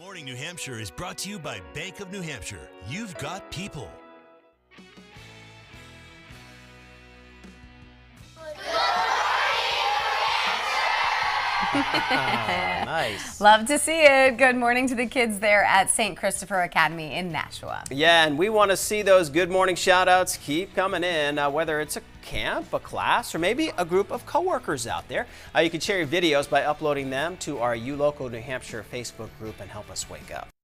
Morning New Hampshire is brought to you by Bank of New Hampshire. You've got people. Nice. Love to see it. Good morning to the kids there at St. Christopher Academy in Nashua. Yeah, and we want to see those good morning shout outs keep coming in, whether it's a camp, a class, or maybe a group of coworkers out there. You can share your videos by uploading them to our You Local New Hampshire Facebook group and help us wake up.